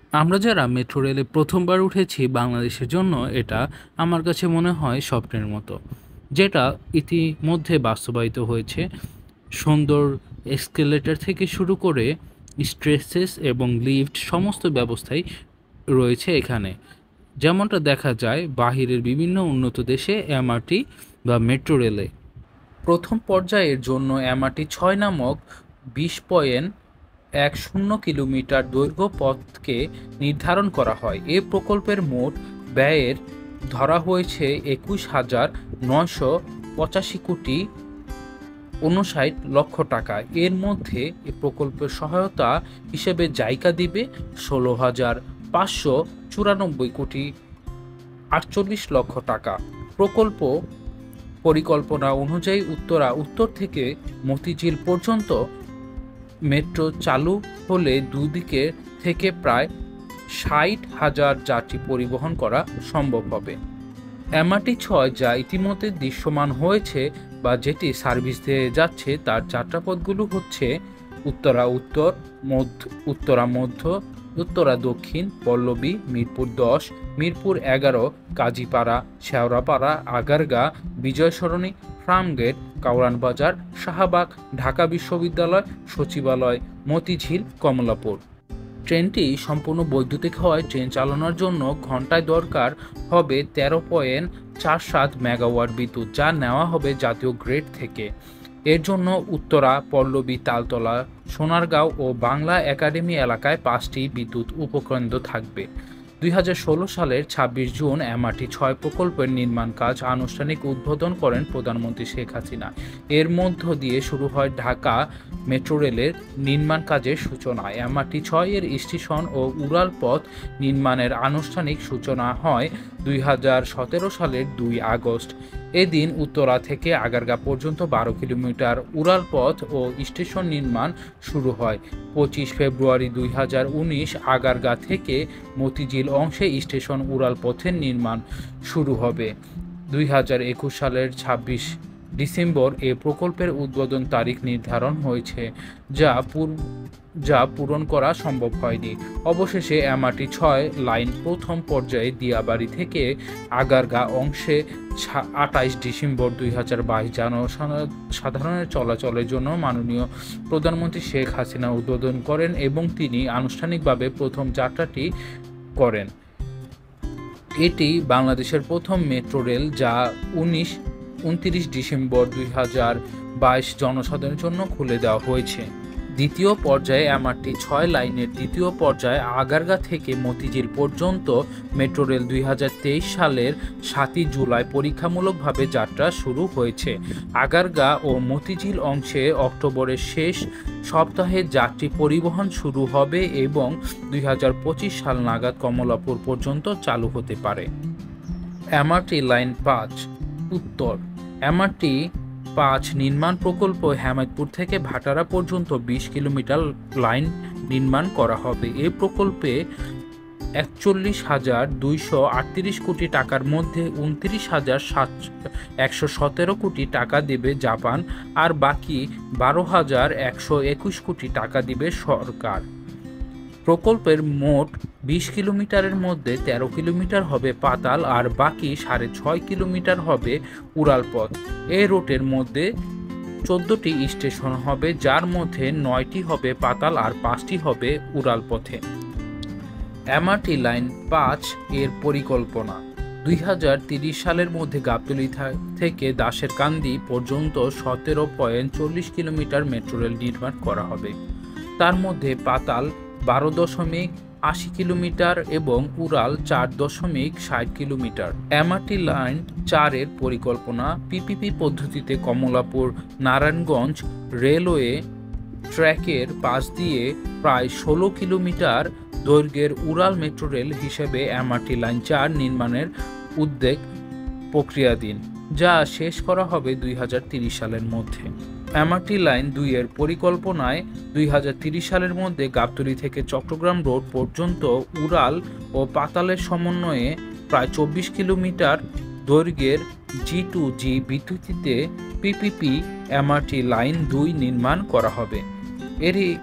আমরা যারা মেট্রো রেলে প্রথমবার উঠেছি বাংলাদেশের জন্য এটা আমার কাছে মনে হয় স্বপ্নের মতো, যেটা ইতিমধ্যে বাস্তবায়িত হয়েছে। সুন্দর এসকেলেটর থেকে শুরু করে স্ট্রেসেস এবং লিফট সমস্ত ব্যবস্থাই রয়েছে এখানে, যেমনটা দেখা যায় বাহিরের বিভিন্ন উন্নত দেশে এমআরটি বা মেট্রো রেলে। প্রথম পর্যায়ের জন্য এমআরটি 6 নামক 20.10 কিলোমিটার দৈর্ঘ্য পথকে নির্ধারণ করা হয়। এ প্রকল্পের মোট ব্যয়ের ধরা হয়েছে 21,985,59 টাকা। এর মধ্যে এ প্রকল্পের সহায়তা হিসেবে জাইকা দিবে 16,594,48 টাকা। প্রকল্প পরিকল্পনা অনুযায়ী উত্তর থেকে মতিঝিল পর্যন্ত মেট্রো চালু হলে দুদিকে থেকে প্রায় 60,000 যাত্রী পরিবহন করা সম্ভব হবে। এমআরটি 6 যা ইতিমধ্যে দৃশ্যমান হয়েছে বা যেটি সার্ভিস দিয়ে যাচ্ছে তার যাত্রাপথগুলো হচ্ছে উত্তরা উত্তর, উত্তরা মধ্য, উত্তরা দক্ষিণ, পল্লবী, মিরপুর 10, মিরপুর 11, কাজীপাড়া, শেওড়াপাড়া, আগারগা, বিজয় সরণি, ফার্মগেট, কাউরান বাজার, শাহবাগ, ঢাকা বিশ্ববিদ্যালয়, সচিবালয়, মতিঝিল, কমলাপুর। ট্রেনটি সম্পূর্ণ বৈদ্যুতিক হওয়ায় ট্রেন চালানোর জন্য ঘন্টায় দরকার হবে 13.47 মেগাওয়াট বিদ্যুৎ, যা নেওয়া হবে জাতীয় গ্রিড থেকে। এর জন্য উত্তরা, পল্লবী, তালতলা, সোনারগাঁও ও বাংলা একাডেমি এলাকায় 5টি বিদ্যুৎ উপকেন্দ্র থাকবে। 2016 সালের 26 জুন এমআরটি 6 প্রকল্পের নির্মাণ কাজ আনুষ্ঠানিক উদ্বোধন করেন প্রধানমন্ত্রী শেখ হাসিনা। এর মধ্য দিয়ে শুরু হয় ঢাকা মেট্রো রেলের নির্মাণ কাজের সূচনা। এমআরটি 6 এর স্টেশন ও উড়াল পথ নির্মাণের আনুষ্ঠানিক সূচনা হয় 2017 সালের 2 আগস্ট। এদিন উত্তরা থেকে আগারগা পর্যন্ত 12 কিলোমিটার উড়াল পথ ও স্টেশন নির্মাণ শুরু হয়। 25 ফেব্রুয়ারি 2019 আগারগা থেকে মতিঝিল অংশে স্টেশন উড়াল পথের নির্মাণ শুরু হবে। 2021 সালের 26 ডিসেম্বর এ প্রকল্পের উদ্বোধন তারিখ নির্ধারণ হয়েছে, যা পূরণ করা সম্ভব হয়নি। অবশেষে এমআরটি 6 লাইন প্রথম পর্যায়ে দিয়াবাড়ি থেকে আগারগা অংশে 28 ডিসেম্বর 2022 জনসাধারণের চলাচলের জন্য মাননীয় প্রধানমন্ত্রী শেখ হাসিনা উদ্বোধন করেন এবং তিনি আনুষ্ঠানিকভাবে প্রথম যাত্রাটি করেন। এটি বাংলাদেশের প্রথম মেট্রো রেল যা 29 ডিসেম্বর 2022 জনসাধারণের জন্য খুলে দেওয়া হয়েছে। দ্বিতীয় পর্যায়ে এমআরটি 6 লাইনের দ্বিতীয় পর্যায়ে আগারগা থেকে মতিঝিল পর্যন্ত মেট্রো রেল 2023 সালের 7 জুলাই পরীক্ষামূলকভাবে যাত্রা শুরু হয়েছে। আগারগা ও মতিঝিল অংশে অক্টোবরের শেষ সপ্তাহে যাত্রী পরিবহন শুরু হবে এবং 2025 সাল নাগাদ কমলাপুর পর্যন্ত চালু হতে পারে। এমআরটি লাইন 5 উত্তর। এমআরটি 5 নির্মাণ প্রকল্প হেমায়তপুর থেকে ভাটারা পর্যন্ত 20 কিলোমিটার লাইন নির্মাণ করা হবে। এই প্রকল্পে 41,238 কোটি টাকার মধ্যে 29,117 কোটি টাকা দেবে জাপান, আর বাকি 12,121 কোটি টাকা দিবে সরকার। প্রকল্পের মোট 20 কিলোমিটারের মধ্যে 13 কিলোমিটার হবে পাতাল আর বাকি 6.5 কিলোমিটার হবে উড়াল পথ। এই রুটের মধ্যে 14টি স্টেশন হবে, যার মধ্যে 9টি হবে পাতাল আর 5টি হবে উড়াল পথে। এমআরটি লাইন 5 এর পরিকল্পনা 2030 সালের মধ্যে গাবতলী থেকে দাসের কান্দি পর্যন্ত 17.40 কিলোমিটার মেট্রো রেল নির্মাণ করা হবে। তার মধ্যে পাতাল 12.80 কিলোমিটার এবং উড়াল 4.60 কিলোমিটার। এমআরটি লাইন 4 এর পরিকল্পনা পিপিপি পদ্ধতিতে কমলাপুর নারায়ণগঞ্জ রেলওয়ে ট্র্যাকের পাশ দিয়ে প্রায় 16 কিলোমিটার দৈর্ঘ্যের উড়াল মেট্রো রেল হিসেবে এমআরটি লাইন 4 নির্মাণের উদ্যোগ প্রক্রিয়াধীন, যা শেষ করা হবে 2030 সালের মধ্যে। এমআরটি লাইন 2 এর পরিকল্পনায় 2030 সালের মধ্যে গাবতলী থেকে চট্টগ্রাম রোড পর্যন্ত উড়াল ও পাতালের সমন্বয়ে প্রায় 24 কিলোমিটার দৈর্ঘ্যের G2G বিদ্যুতিতে পিপিপি এমআরটি লাইন 2 নির্মাণ করা হবে। এরই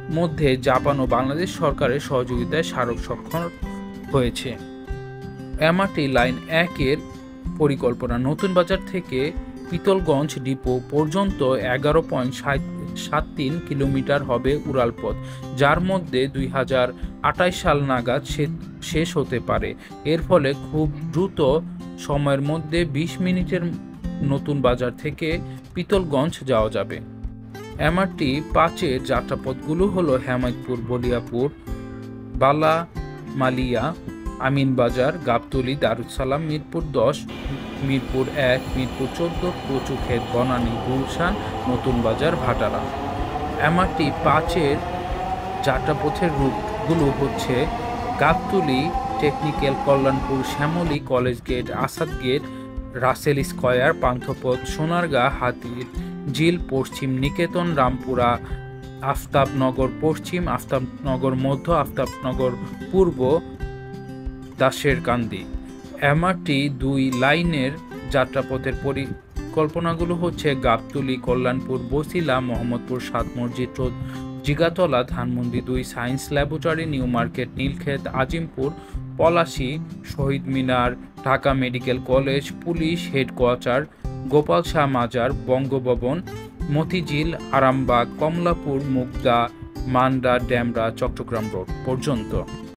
মধ্যে জাপান ও বাংলাদেশ সরকারের সহযোগিতায় স্মারক স্বাক্ষর হয়েছে। এমআরটি লাইন 1-এর পরিকল্পনা নতুন বাজার থেকে পিতলগঞ্জ ডিপো পর্যন্ত 11.73 কিলোমিটার হবে উড়ালপথ, যার মধ্যে 2028 সাল নাগাদ শেষ হতে পারে। এর ফলে খুব দ্রুত সময়ের মধ্যে 20 মিনিটের নতুন বাজার থেকে পিতলগঞ্জ যাওয়া যাবে। এমআরটি 5-এর যাত্রাপথগুলো হলো হেমায়তপুর, বলিয়াপুর, বালামালিয়া, আমিনবাজার, গাবতলী, দারুসালাম, মিরপুর 10, মিরপুর 1, মিরপুর 14, কচুক্ষেত, বনানী, গুলশান, নতুন বাজার, ভাটারা। এমআরটি 5-এর যাত্রাপথের রুটগুলো হচ্ছে Gabtali, technical, Kalyanpur, Shyamoli, college gate, Asad gate, Russel square, Panthapath, Sonargaon, Hatirjheel পশ্চিম, নিকেতন, রামপুরা, আফতাবনগর পশ্চিম, আফতাবনগর মধ্য, আফতাবনগর পূর্ব, দাসের কান্দি। এমআরটি 2 লাইনের যাত্রাপথের পরিকল্পনাগুলো হচ্ছে গাবতলী, কল্যাণপুর, বছিলা, মোহাম্মদপুর, 7 মসজিদ road, Jigatola, Dhanmondi 2, science laboratory, new market, Nilkhet, Azimpur, Palashi, Shaheed Minar, Dhaka medical college, police headquarter, Gopal Shah মাজার, বঙ্গভবন, মতিঝিল, আরামবাগ, কমলাপুর, মুগদা, মান্ডা, ডেমরা, চট্টগ্রাম রোড পর্যন্ত।